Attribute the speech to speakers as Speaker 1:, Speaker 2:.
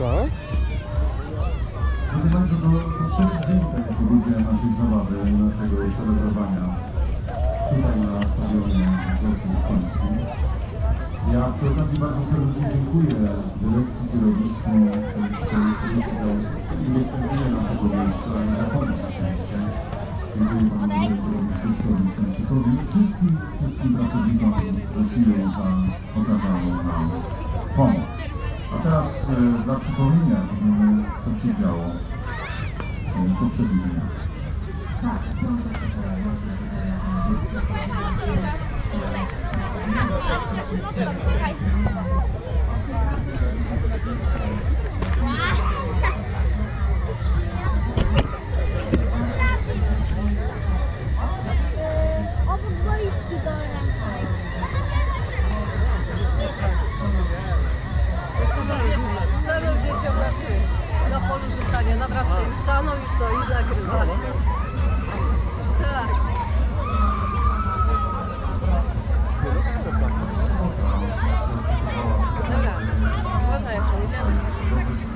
Speaker 1: Tak?
Speaker 2: Proszę Państwa, to trzeci dzień, tak jak powiedziałem, naszej zabawy, naszego celebrowania tutaj na stadionie Zesłów Końskich. Ja przy okazji bardzo serdecznie dziękuję dyrekcji, kierownictwu tej instytucji za udostępnienie nam tego miejsca i za pomoc oczywiście. Dziękuję Panu Dyrektorowi Szczęśnikowi Stęczykowi i wszystkim pracownikom Zesłów za okazaną nam pomoc. A teraz dla przypomnienia wiemy, co się działo poprzednio.
Speaker 3: Stanął dzieciom na polu rzucania, na bramce już stanął i stoi, nagrywa. Tak. Dobra, woda jeszcze, jedziemy.